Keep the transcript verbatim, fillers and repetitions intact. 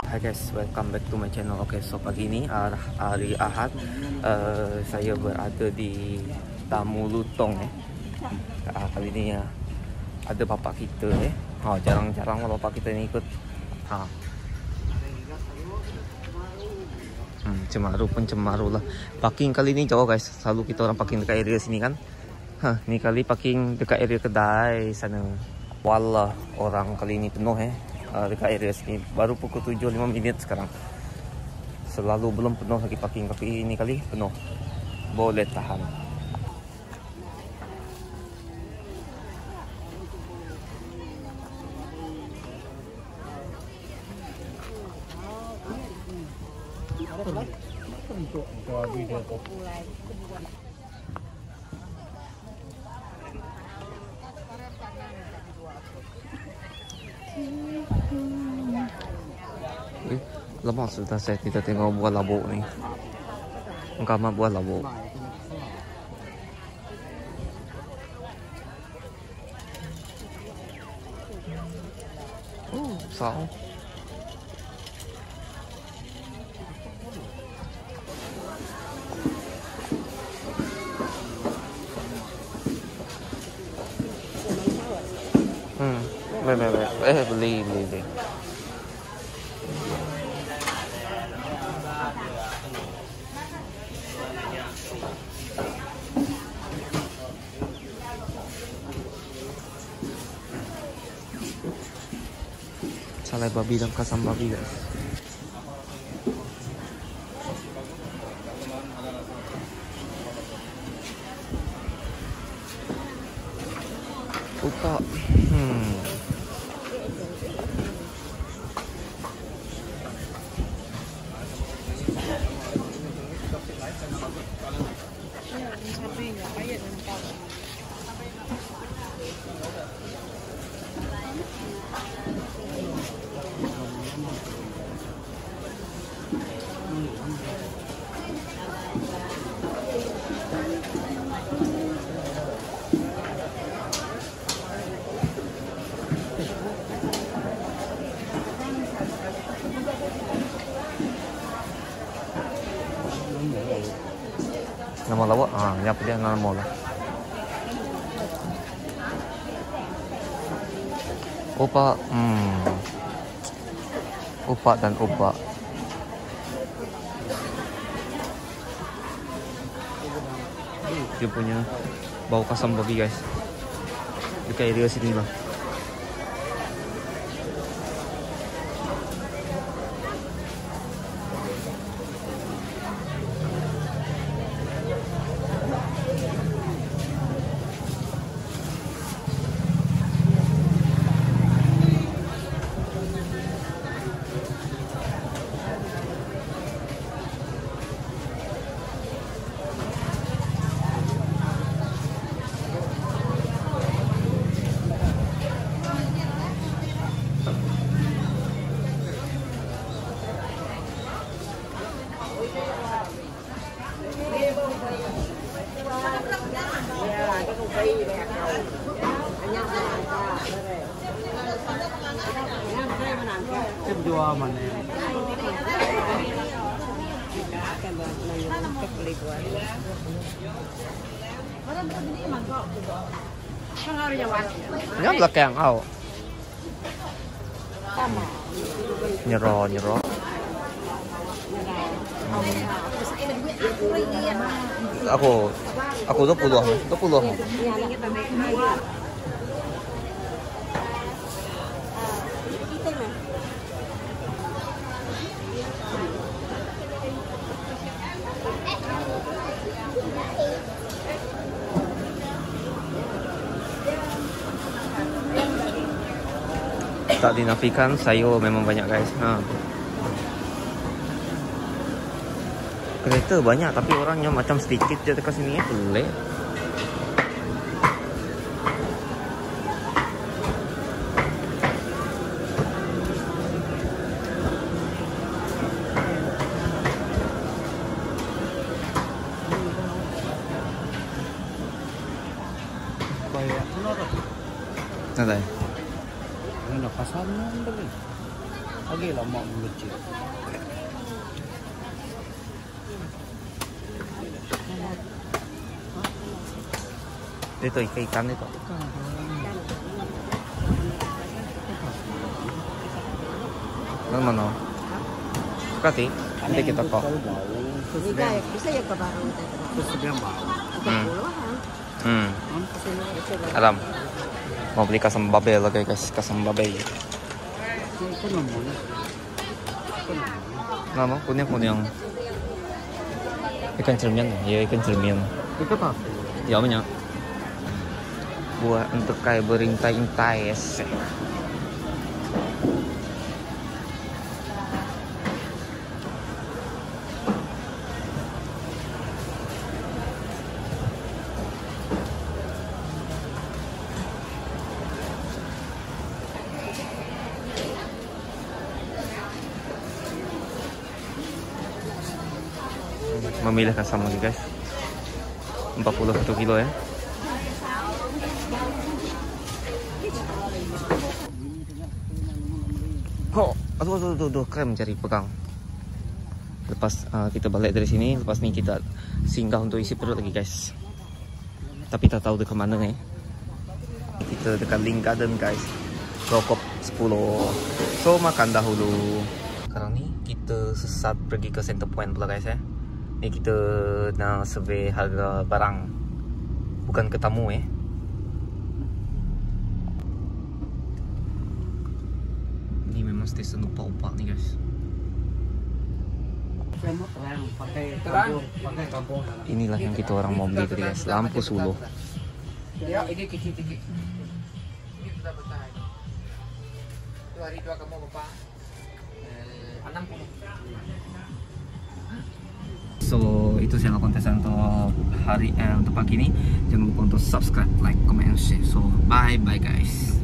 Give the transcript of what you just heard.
Hi guys, welcome back to my channel. Oke, okay, so pagi ini hari Ahad, uh, saya berada di Tamu Lutong ya. Uh, kali ini ya ada bapak kita ya. Oh, jarang-jarang lah bapak kita ni ikut. Ha. Hmm, cemaru pun cemaru lah. Parking kali ni jauh guys. Selalu kita orang parking dekat area sini kan. Ha, ni kali parking dekat area kedai sana. Wallah, orang kali ini penuh eh. Uh, dekat area sini baru pukul tujuh lima minit sekarang. Selalu belum penuh lagi parking, tapi ini kali penuh. Boleh tahan. Eh, lama sudah saya tidak tengok buah labuk ni. Engkau mah buah labuk. Oh, sao? Hmm, baik baik baik. Eh, beli beli beli. Salai babi dan kasam babi guys. Buka. Hmm. Nama lawak, ah, yang apa dia nama lah. Opak, hmm, opak dan opak. Dia punya bau kasam babi guys. Dekat area sini lah. Jual mana? Ini belakang kau. Nyero nyero. Hmm. Aku aku dua puluh, dua puluh. Tak dinafikan sayur memang banyak guys. Ha. Kereta banyak tapi orangnya macam sedikit je dekat sini ya. Pelik. Banyak. Ada. Ano kasama mo dali? Lagi lama mengecil. Itu ikan itu. Mana mana? Kati, nanti kita kok. Bisa ya ke barang itu. Terus dia mau. Hmm. Hmm. Alam. Mau beli kasam babe lagi guys, kasam babe. Itu namanya. Nama kunyang kunyang. Ikan cermin, ya ikan cermin. Itu apa? Ya banyak. Buah untuk kayak berintai-intai es. Memilih kasam lagi guys, empat puluh satu kilo ya. Oh, aduh, aduh, aduh, aduh, keren mencari pegang. Lepas uh, kita balik dari sini, lepas ini kita singgah untuk isi perut lagi guys. Tapi tak tahu dekat mana nih. Kita dekat Link Garden guys, Rokok sepuluh. So makan dahulu. Sekarang nih kita sesat pergi ke Center Point pula guys ya. Ini kita nak survey harga barang, bukan ke tamu eh. Ini memang stesen upah-upah nih guys. Inilah yang kita orang mau beli tadi guys, lampu suluh. Ya, ini kiki-kiki. Ini sudah besar. Dua hari dua kamu bapak. enam puluh. So itu saya kontesan untuk hari eh, untuk pagi ini. Jangan lupa untuk subscribe, like, comment, and share. So bye bye guys.